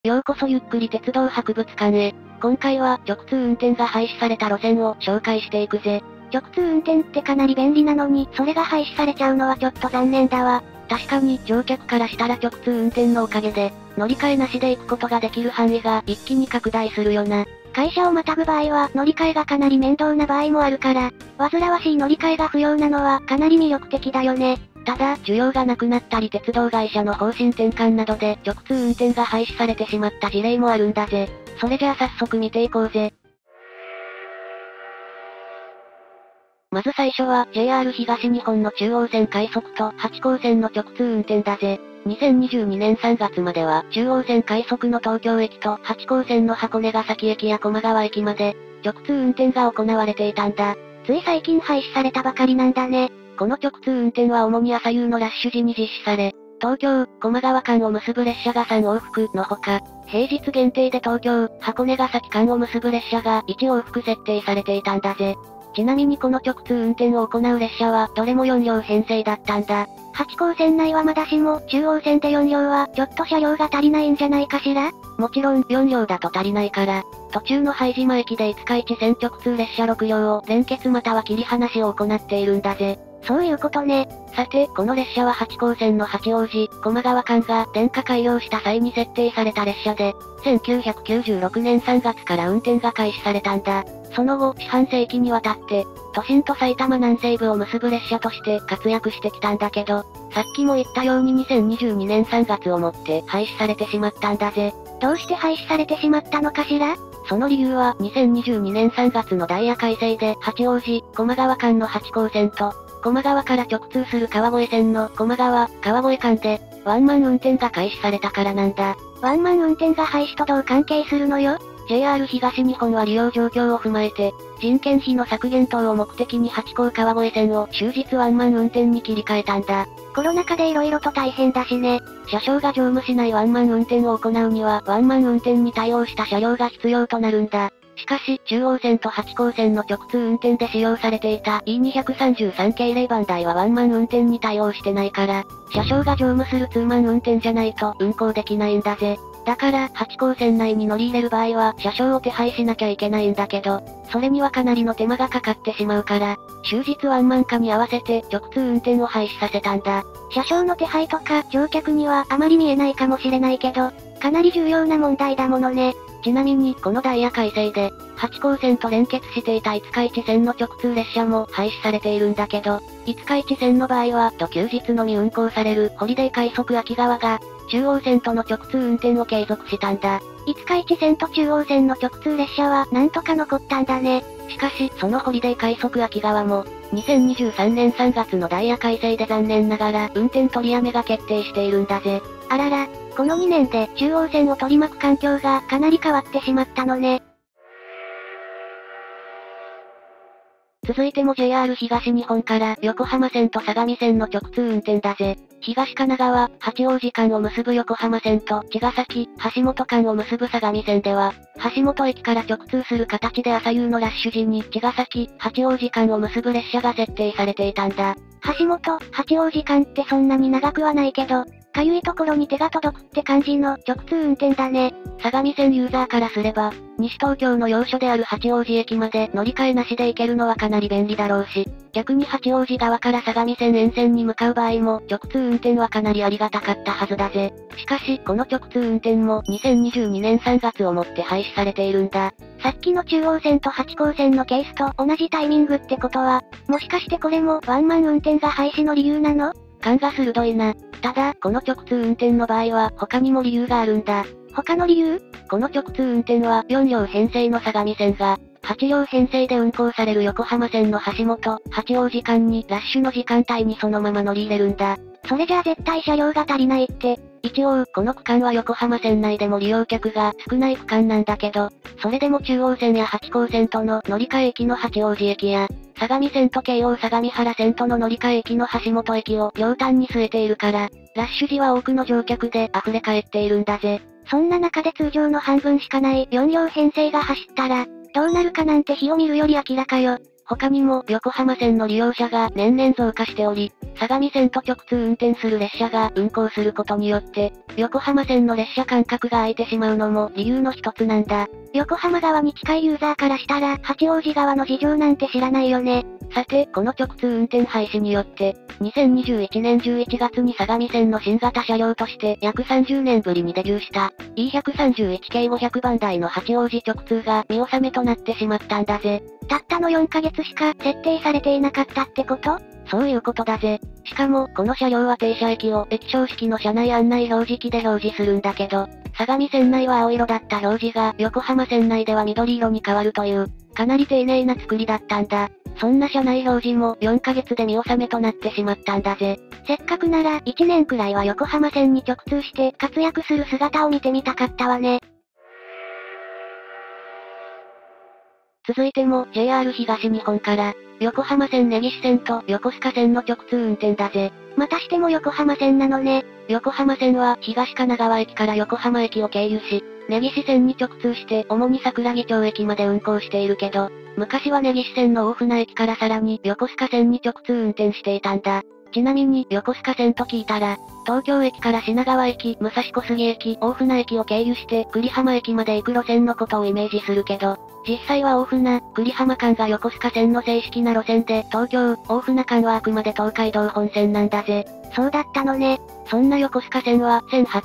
ようこそゆっくり鉄道博物館へ。今回は直通運転が廃止された路線を紹介していくぜ。 直通運転ってかなり便利なのに、それが廃止されちゃうのはちょっと残念だわ。 確かに乗客からしたら直通運転のおかげで、乗り換えなしで行くことができる範囲が一気に拡大するよな。 会社をまたぐ場合は乗り換えがかなり面倒な場合もあるから、煩わしい乗り換えが不要なのはかなり魅力的だよね。 ただ、需要がなくなったり鉄道会社の方針転換などで直通運転が廃止されてしまった事例もあるんだぜ。それじゃあ早速見ていこうぜ。まず最初は JR 東日本の中央線快速と八高線の直通運転だぜ。2022年3月までは中央線快速の東京駅と八高線の箱根ヶ崎駅や駒川駅まで直通運転が行われていたんだ。 つい最近廃止されたばかりなんだね。 この直通運転は主に朝夕のラッシュ時に実施され、東京、駒川間を結ぶ列車が3往復のほか、平日限定で東京、箱根ヶ崎間を結ぶ列車が1往復設定されていたんだぜ。ちなみにこの直通運転を行う列車はどれも4両編成だったんだ。 八高線内はまだしも、中央線で4両はちょっと車両が足りないんじゃないかしら？ もちろん4両だと足りないから、途中の拝島駅で五日市線直通列車6両を連結または切り離しを行っているんだぜ。 そういうことね。 さて、この列車は八高線の八王子、駒川間が電化改良した際に設定された列車で、1996年3月から運転が開始されたんだ。その後、四半世紀にわたって、都心と埼玉南西部を結ぶ列車として活躍してきたんだけど、さっきも言ったように2022年3月をもって廃止されてしまったんだぜ。 どうして廃止されてしまったのかしら？ その理由は2022年3月のダイヤ改正で八王子、駒川間の八高線と、駒川から直通する川越線の駒川、川越間で、ワンマン運転が開始されたからなんだ。 ワンマン運転が廃止とどう関係するのよ？ JR 東日本は利用状況を踏まえて、人件費の削減等を目的に八高川越線を終日ワンマン運転に切り替えたんだ。 コロナ禍で色々と大変だしね。 車掌が乗務しないワンマン運転を行うにはワンマン運転に対応した車両が必要となるんだ。しかし、中央線と八高線の直通運転で使用されていた E233 系0番台はワンマン運転に対応してないから、車掌が乗務するツーマン運転じゃないと運行できないんだぜ。だから、八高線内に乗り入れる場合は車掌を手配しなきゃいけないんだけど、それにはかなりの手間がかかってしまうから、終日ワンマン化に合わせて直通運転を廃止させたんだ。 車掌の手配とか乗客にはあまり見えないかもしれないけど、かなり重要な問題だものね。 ちなみに、このダイヤ改正で、八高線と連結していた五日市線の直通列車も廃止されているんだけど、五日市線の場合は、休日のみ運行されるホリデー快速秋川が、中央線との直通運転を継続したんだ。 五日市線と中央線の直通列車はなんとか残ったんだね。 しかし、そのホリデー快速秋川も、2023年3月のダイヤ改正で残念ながら運転取りやめが決定しているんだぜ。 あらら、この2年で中央線を取り巻く環境がかなり変わってしまったのね。 続いても JR 東日本から横浜線と相模線の直通運転だぜ。東神奈川、八王子間を結ぶ横浜線と茅ヶ崎、橋本間を結ぶ相模線では、橋本駅から直通する形で朝夕のラッシュ時に茅ヶ崎、八王子間を結ぶ列車が設定されていたんだ。 橋本、八王子間ってそんなに長くはないけど、かゆいところに手が届くって感じの直通運転だね。 相模線ユーザーからすれば、西東京の要所である八王子駅まで乗り換えなしで行けるのはかなり便利だろうし、逆に八王子側から相模線沿線に向かう場合も直通運転はかなりありがたかったはずだぜ。しかし、この直通運転も2022年3月をもって廃止されているんだ。 さっきの中央線と八高線のケースと同じタイミングってことは、もしかしてこれもワンマン運転が廃止の理由なの？ 勘が鋭いな。ただ、この直通運転の場合は他にも理由があるんだ。 他の理由？ この直通運転は4両編成の相模線が、8両編成で運行される横浜線の橋本、八王子間にラッシュの時間帯にそのまま乗り入れるんだ。 それじゃあ絶対車両が足りないって。 一応、この区間は横浜線内でも利用客が少ない区間なんだけど、それでも中央線や八高線との乗り換え駅の八王子駅や、相模線と京王相模原線との乗り換え駅の橋本駅を両端に据えているから、ラッシュ時は多くの乗客で溢れ返っているんだぜ。 そんな中で通常の半分しかない4両編成が走ったら、どうなるかなんて火を見るより明らかよ。 他にも横浜線の利用者が年々増加しており、相模線と直通運転する列車が運行することによって、横浜線の列車間隔が空いてしまうのも理由の一つなんだ。 横浜側に近いユーザーからしたら、八王子側の事情なんて知らないよね。 さて、この直通運転廃止によって、2021年11月に相模線の新型車両として約30年ぶりにデビューした E131 系500番台の八王子直通が見納めとなってしまったんだぜ。 たったの4ヶ月しか設定されていなかったってこと？ そういうことだぜ。しかも、この車両は停車駅を液晶式の車内案内表示器で表示するんだけど、相模線内は青色だった表示が横浜線内では緑色に変わるという、かなり丁寧な作りだったんだ。そんな車内表示も4ヶ月で見納めとなってしまったんだぜ。 せっかくなら1年くらいは横浜線に直通して活躍する姿を見てみたかったわね。 続いても JR 東日本から、横浜線根岸線と横須賀線の直通運転だぜ。 またしても横浜線なのね。 横浜線は東神奈川駅から横浜駅を経由し、根岸線に直通して主に桜木町駅まで運行しているけど、昔は根岸線の大船駅からさらに横須賀線に直通運転していたんだ。ちなみに横須賀線と聞いたら、東京駅から品川駅、武蔵小杉駅、大船駅を経由して栗浜駅まで行く路線のことをイメージするけど、実際は大船、栗浜間が横須賀線の正式な路線で東京、大船間はあくまで東海道本線なんだぜ。 そうだったのね。 そんな横須賀線は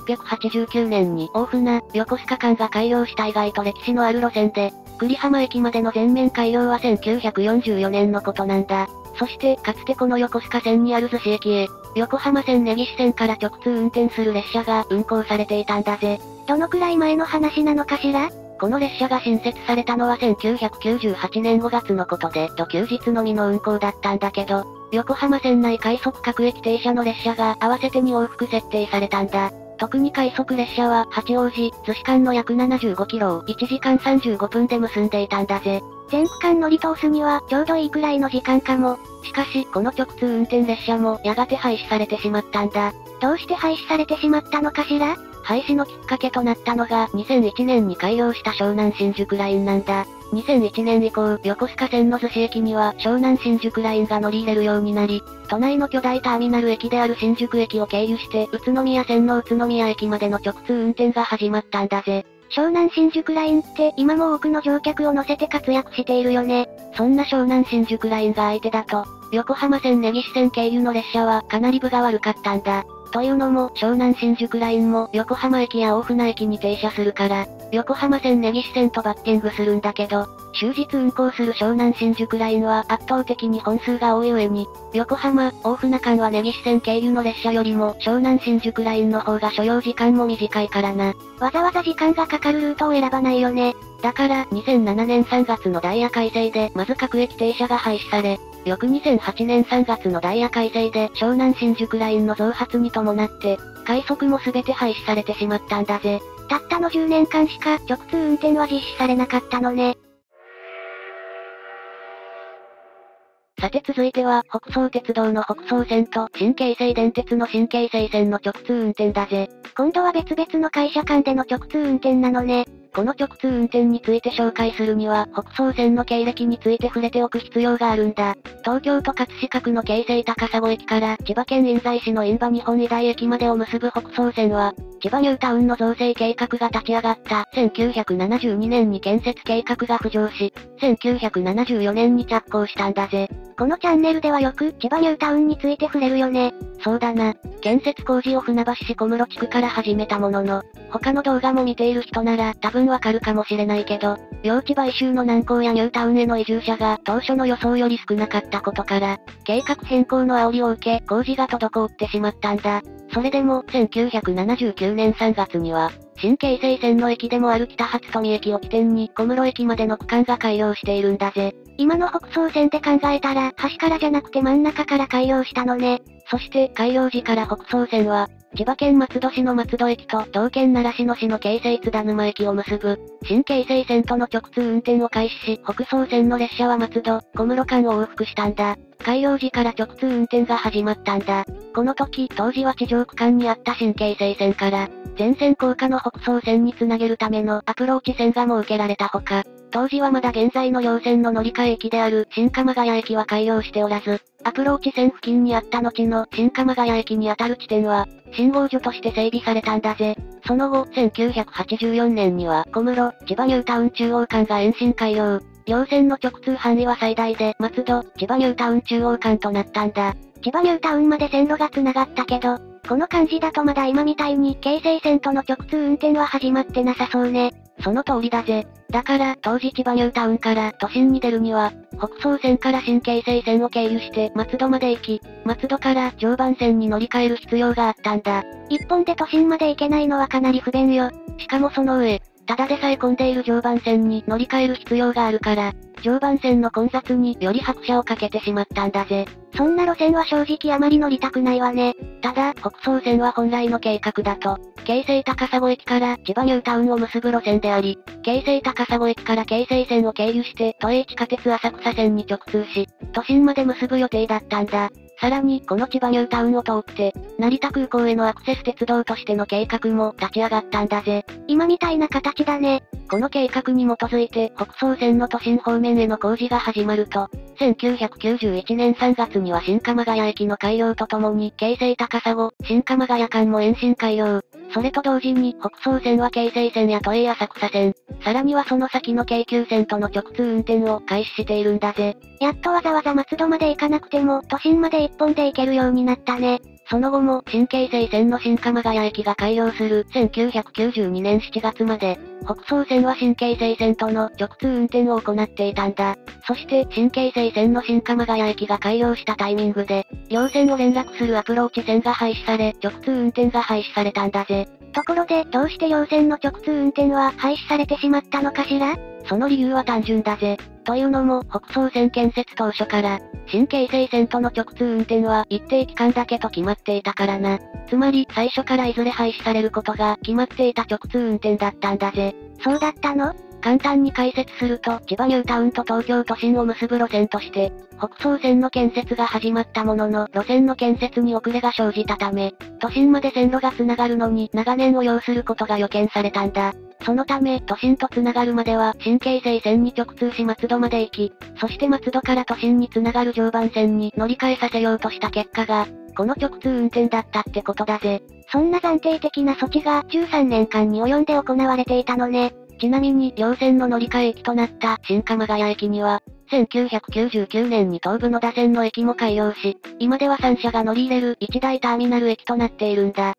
1889年に大船、横須賀間が開業した意外と歴史のある路線で、栗浜駅までの全面開業は1944年のことなんだ。そして、かつてこの横須賀線にある逗子駅へ、横浜線根岸線から直通運転する列車が運行されていたんだぜ。 どのくらい前の話なのかしら？ この列車が新設されたのは1998年5月のことで、休日のみの運行だったんだけど、横浜線内快速各駅停車の列車が合わせて2往復設定されたんだ。特に快速列車は八王子、逗子間の約75キロを1時間35分で結んでいたんだぜ。 全区間乗り通すにはちょうどいいくらいの時間かも。 しかし、この直通運転列車もやがて廃止されてしまったんだ。 どうして廃止されてしまったのかしら？ 廃止のきっかけとなったのが2001年に開業した湘南新宿ラインなんだ。2001年以降、横須賀線の逗子駅には湘南新宿ラインが乗り入れるようになり、都内の巨大ターミナル駅である新宿駅を経由して宇都宮線の宇都宮駅までの直通運転が始まったんだぜ。 湘南新宿ラインって今も多くの乗客を乗せて活躍しているよね。 そんな湘南新宿ラインが相手だと、横浜線根岸線経由の列車はかなり分が悪かったんだ。というのも、湘南新宿ラインも横浜駅や大船駅に停車するから、横浜線根岸線とバッティングするんだけど、終日運行する湘南新宿ラインは圧倒的に本数が多い上に、横浜、大船間は根岸線経由の列車よりも湘南新宿ラインの方が所要時間も短いからな。 わざわざ時間がかかるルートを選ばないよね。 だから2007年3月のダイヤ改正でまず各駅停車が廃止され、翌2008年3月のダイヤ改正で湘南新宿ラインの増発に伴って、快速も全て廃止されてしまったんだぜ。 たったの10年間しか直通運転は実施されなかったのね。 さて続いては北総鉄道の北総線と新京成電鉄の新京成線の直通運転だぜ。 今度は別々の会社間での直通運転なのね。 この直通運転について紹介するには、北総線の経歴について触れておく必要があるんだ。東京都葛飾区の京成高砂駅から千葉県印西市の印旛日本医大駅までを結ぶ北総線は、千葉ニュータウンの造成計画が立ち上がった1972年に建設計画が浮上し、1974年に着工したんだぜ。 このチャンネルではよく千葉ニュータウンについて触れるよね。 そうだな。建設工事を船橋市小室地区から始めたものの、他の動画も見ている人なら多分わかるかもしれないけど、用地買収の難航やニュータウンへの移住者が当初の予想より少なかったことから、計画変更の煽りを受け工事が滞ってしまったんだ。それでも1979年3月には、新京成線の駅でもある北初富駅を起点に小室駅までの区間が開業しているんだぜ。 今の北総線で考えたら端からじゃなくて真ん中から開業したのね。 そして開業時から北総線は、千葉県松戸市の松戸駅と同県習志野市の京成津田沼駅を結ぶ、新京成線との直通運転を開始し、北総線の列車は松戸、小室間を往復したんだ。開業時から直通運転が始まったんだ。この時、当時は地上区間にあった新京成線から、全線高架の北総線につなげるためのアプローチ線が設けられたほか、 当時はまだ現在の両線の乗り換え駅である新鎌ヶ谷駅は開業しておらず、アプローチ線付近にあった後の新鎌ヶ谷駅にあたる地点は、信号所として整備されたんだぜ。その後、1984年には小室、千葉ニュータウン中央間が延伸開業。両線の直通範囲は最大で松戸、千葉ニュータウン中央間となったんだ。 千葉ニュータウンまで線路が繋がったけど、この感じだとまだ今みたいに京成線との直通運転は始まってなさそうね。 その通りだぜ。だから、当時千葉ニュータウンから都心に出るには、北総線から新京成線を経由して松戸まで行き、松戸から常磐線に乗り換える必要があったんだ。 一本で都心まで行けないのはかなり不便よ。 しかもその上、ただでさえ混んでいる常磐線に乗り換える必要があるから、常磐線の混雑により拍車をかけてしまったんだぜ。 そんな路線は正直あまり乗りたくないわね。 ただ、北総線は本来の計画だと、京成高砂駅から千葉ニュータウンを結ぶ路線であり、京成高砂駅から京成線を経由して、都営地下鉄浅草線に直通し、都心まで結ぶ予定だったんだ。さらに、この千葉ニュータウンを通って、成田空港へのアクセス鉄道としての計画も立ち上がったんだぜ。 今みたいな形だね。 この計画に基づいて北総線の都心方面への工事が始まると、1991年3月には新鎌ヶ谷駅の開業とともに京成高砂、新鎌ヶ谷間も延伸開業。それと同時に北総線は京成線や都営浅草線、さらにはその先の京急線との直通運転を開始しているんだぜ。 やっとわざわざ松戸まで行かなくても都心まで一本で行けるようになったね。 その後も新京成線の新鎌ヶ谷駅が開業する1992年7月まで、北総線は新京成線との直通運転を行っていたんだ。そして新京成線の新鎌ヶ谷駅が開業したタイミングで、両線を連絡するアプローチ線が廃止され、直通運転が廃止されたんだぜ。 ところで、どうして両線の直通運転は廃止されてしまったのかしら？ その理由は単純だぜ。というのも、北総線建設当初から、新京成線との直通運転は一定期間だけと決まっていたからな。つまり、最初からいずれ廃止されることが決まっていた直通運転だったんだぜ。 そうだったの？ 簡単に解説すると、千葉ニュータウンと東京都心を結ぶ路線として、北総線の建設が始まったものの、路線の建設に遅れが生じたため、都心まで線路が繋がるのに長年を要することが予見されたんだ。そのため、都心と繋がるまでは、新京成線に直通し松戸まで行き、そして松戸から都心に繋がる常磐線に乗り換えさせようとした結果が、この直通運転だったってことだぜ。 そんな暫定的な措置が13年間に及んで行われていたのね。 ちなみに、両線の乗り換え駅となった新鎌ヶ谷駅には、1999年に東武野田線の駅も開業し、今では3社が乗り入れる一大ターミナル駅となっているんだ。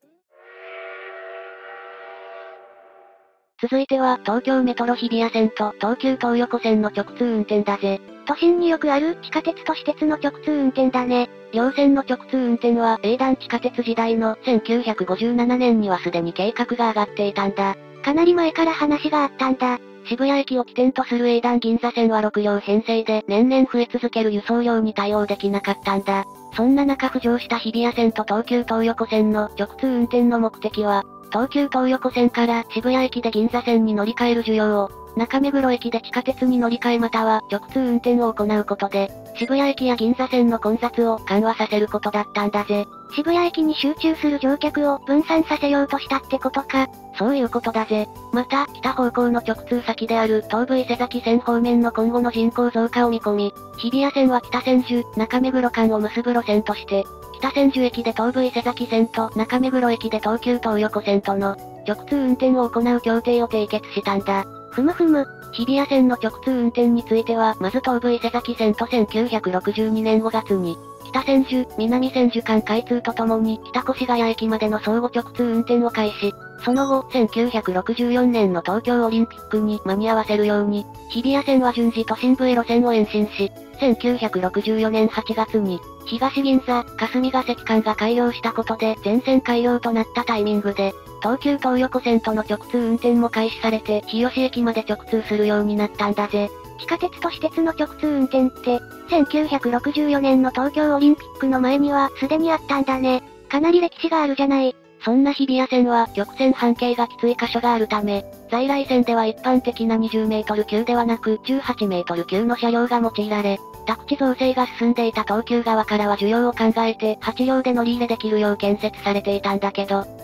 続いては、東京メトロ日比谷線と東急東横線の直通運転だぜ。 都心によくある地下鉄都市鉄の直通運転だね。 両線の直通運転は営団地下鉄時代の1957年にはすでに計画が上がっていたんだ。 かなり前から話があったんだ。 渋谷駅を起点とする営団銀座線は6両編成で年々増え続ける輸送量に対応できなかったんだ。そんな中浮上した日比谷線と東急東横線の直通運転の目的は、東急東横線から渋谷駅で銀座線に乗り換える需要を、中目黒駅で地下鉄に乗り換えまたは直通運転を行うことで、渋谷駅や銀座線の混雑を緩和させることだったんだぜ。 渋谷駅に集中する乗客を分散させようとしたってことか。 そういうことだぜ。また、北方向の直通先である東武伊勢崎線方面の今後の人口増加を見込み、日比谷線は北千住、中目黒間を結ぶ路線として、北千住駅で東武伊勢崎線と中目黒駅で東急東横線との直通運転を行う協定を締結したんだ。 ふむふむ。 日比谷線の直通運転については、まず東武伊勢崎線と1962年5月に、北千住、南千住間開通とともに北越谷駅までの相互直通運転を開始。その後、1964年の東京オリンピックに間に合わせるように、日比谷線は順次都心部へ路線を延伸し、1964年8月に、東銀座、霞ヶ関間が開業したことで全線開業となったタイミングで、東急東横線との直通運転も開始されて日吉駅まで直通するようになったんだぜ。 地下鉄と私鉄の直通運転って、1964年の東京オリンピックの前にはすでにあったんだね。かなり歴史があるじゃない。 そんな日比谷線は曲線半径がきつい箇所があるため、在来線では一般的な20メートル級ではなく18メートル級の車両が用いられ、宅地造成が進んでいた東急側からは需要を考えて8両で乗り入れできるよう建設されていたんだけど、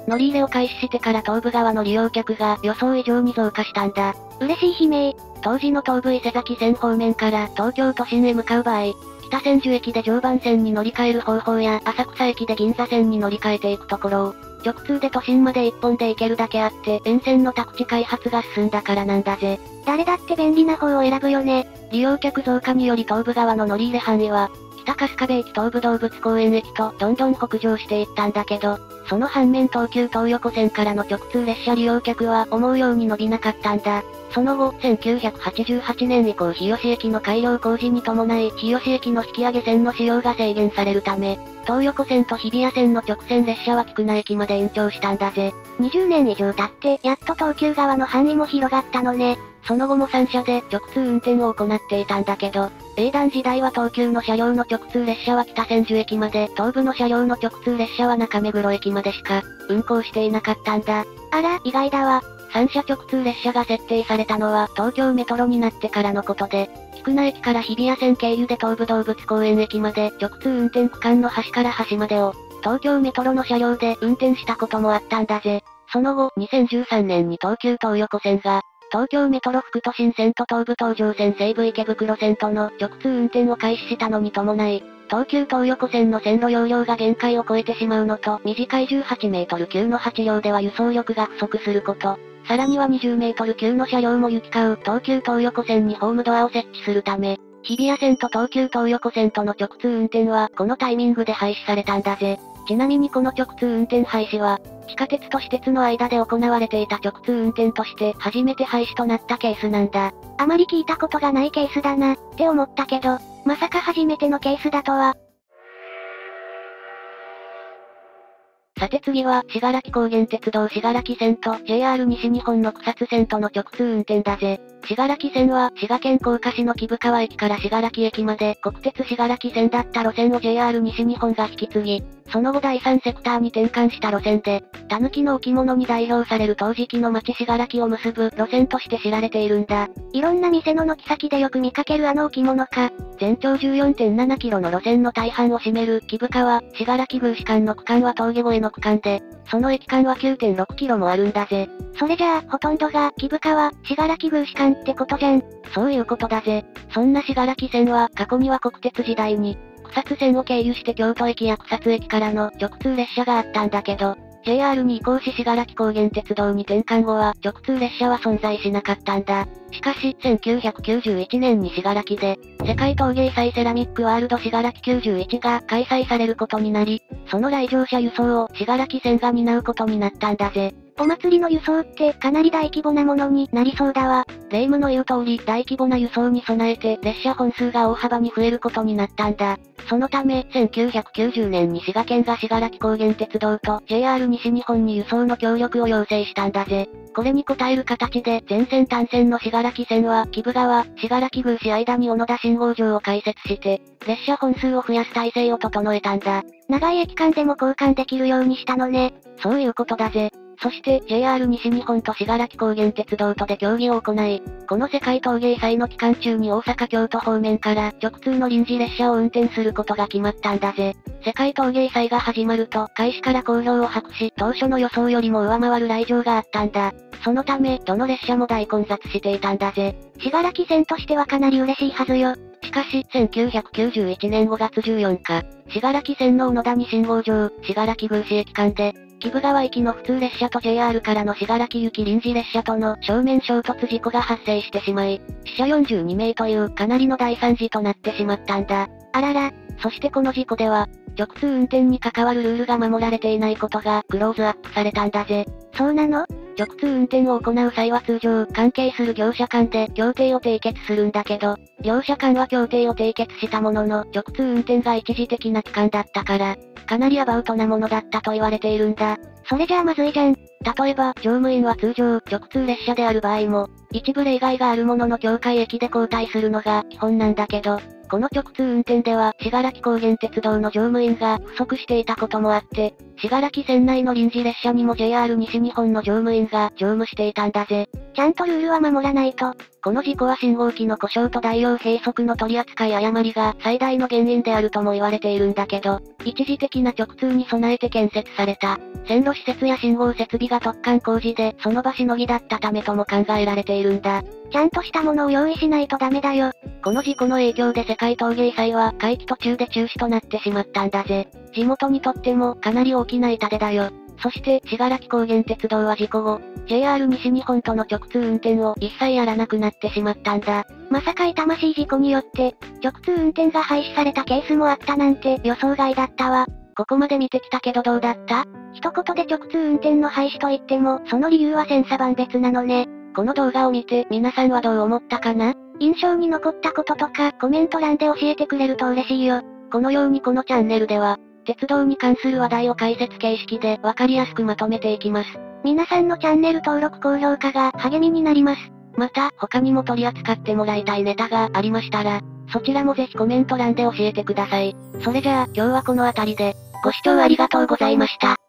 乗り入れを開始してから東武側の利用客が予想以上に増加したんだ。 嬉しい悲鳴。 当時の東武伊勢崎線方面から東京都心へ向かう場合、北千住駅で常磐線に乗り換える方法や浅草駅で銀座線に乗り換えていくところを、直通で都心まで一本で行けるだけあって、沿線の宅地開発が進んだからなんだぜ。 誰だって便利な方を選ぶよね。 利用客増加により東武側の乗り入れ範囲は、北春日部駅東武動物公園駅とどんどん北上していったんだけど、その反面東急東横線からの直通列車利用客は思うように伸びなかったんだ。その後、1988年以降日吉駅の改良工事に伴い日吉駅の引き上げ線の使用が制限されるため、東横線と日比谷線の直線列車は菊名駅まで延長したんだぜ。 20年以上経って、やっと東急側の範囲も広がったのね。 その後も3社で直通運転を行っていたんだけど、営団時代は東急の車両の直通列車は北千住駅まで、東武の車両の直通列車は中目黒駅までしか運行していなかったんだ。 あら、意外だわ。 3社直通列車が設定されたのは東京メトロになってからのことで、菊名駅から日比谷線経由で東武動物公園駅まで直通運転区間の端から端までを、東京メトロの車両で運転したこともあったんだぜ。その後、2013年に東急東横線が、東京メトロ副都心線と東武東上線西武池袋線との直通運転を開始したのに伴い、東急東横線の線路容量が限界を超えてしまうのと、短い18メートル級の8両では輸送力が不足すること、さらには20メートル級の車両も行き交う東急東横線にホームドアを設置するため、日比谷線と東急東横線との直通運転はこのタイミングで廃止されたんだぜ。ちなみにこの直通運転廃止は、地下鉄と私鉄の間で行われていた直通運転として初めて廃止となったケースなんだ。 あまり聞いたことがないケースだな、って思ったけど、まさか初めてのケースだとは。 さて次は、信楽高原鉄道信楽線と JR 西日本の草津線との直通運転だぜ。信楽線は、滋賀県甲賀市の木生川駅から信楽駅まで国鉄信楽線だった路線を JR 西日本が引き継ぎ、その後第三セクターに転換した路線で、狸の置物に代表される陶磁器の町信楽を結ぶ路線として知られているんだ。 いろんな店の軒先でよく見かけるあの置物か。 全長 14.7 キロの路線の大半を占める木生川、信楽宮市間の区間は峠越えの区間で、その駅間は 9.6 キロもあるんだぜ。 それじゃあ、ほとんどが、木生川、信楽宮市間ってことじゃん。 そういうことだぜ。そんな信楽線は、過去には国鉄時代に、草津線を経由して京都駅や草津駅からの直通列車があったんだけど、JR に移行し信楽高原鉄道に転換後は直通列車は存在しなかったんだ。しかし、1991年に信楽で、世界陶芸祭セラミックワールド信楽91が開催されることになり、その来場者輸送を信楽線が担うことになったんだぜ。 お祭りの輸送ってかなり大規模なものになりそうだわ。 霊夢の言う通り大規模な輸送に備えて列車本数が大幅に増えることになったんだ。そのため、1990年に滋賀県が信楽高原鉄道と JR 西日本に輸送の協力を要請したんだぜ。これに応える形で全線単線の信楽線は木生川、信楽宮市間に小野田信号場を開設して、列車本数を増やす体制を整えたんだ。 長い駅間でも交換できるようにしたのね。 そういうことだぜ。そして JR 西日本と信楽高原鉄道とで協議を行い、この世界陶芸祭の期間中に大阪京都方面から直通の臨時列車を運転することが決まったんだぜ。世界陶芸祭が始まると開始から好評を博し、当初の予想よりも上回る来場があったんだ。そのため、どの列車も大混雑していたんだぜ。 信楽線としてはかなり嬉しいはずよ。 しかし、1991年5月14日、信楽線の小野田に信号場、信楽宮市駅間で、木生川行きの普通列車と JR からの信楽行き臨時列車との正面衝突事故が発生してしまい、死者42名というかなりの大惨事となってしまったんだ。 あらら、 そしてこの事故では、直通運転に関わるルールが守られていないことがクローズアップされたんだぜ。 そうなの？ 直通運転を行う際は通常、関係する業者間で協定を締結するんだけど、両者間は協定を締結したものの、直通運転が一時的な期間だったから、かなりアバウトなものだったと言われているんだ。 それじゃあまずいじゃん。 例えば、乗務員は通常、直通列車である場合も、一部例外があるものの境界駅で交代するのが基本なんだけど、この直通運転では、信楽高原鉄道の乗務員が不足していたこともあって、信楽線内の臨時列車にも JR 西日本の乗務員が乗務していたんだぜ。 ちゃんとルールは守らないと。 この事故は信号機の故障と大量閉塞の取り扱い誤りが最大の原因であるとも言われているんだけど、一時的な直通に備えて建設された。線路施設や信号設備が突貫工事でその場しのぎだったためとも考えられているんだ。 ちゃんとしたものを用意しないとダメだよ。 この事故の影響で世界陶芸祭は会期途中で中止となってしまったんだぜ。地元にとってもかなり大きな痛手だよ。そして、信楽高原鉄道は事故後、JR 西日本との直通運転を一切やらなくなってしまったんだ。 まさか痛ましい事故によって、直通運転が廃止されたケースもあったなんて予想外だったわ。 ここまで見てきたけどどうだった？ 一言で直通運転の廃止と言っても、その理由は千差万別なのね。 この動画を見て皆さんはどう思ったかな？ 印象に残ったこととかコメント欄で教えてくれると嬉しいよ。 このようにこのチャンネルでは、鉄道に関する話題を解説形式でわかりやすくまとめていきます。 皆さんのチャンネル登録高評価が励みになります。 また、他にも取り扱ってもらいたいネタがありましたら、そちらもぜひコメント欄で教えてください。それじゃあ、今日はこの辺りで、ご視聴ありがとうございました。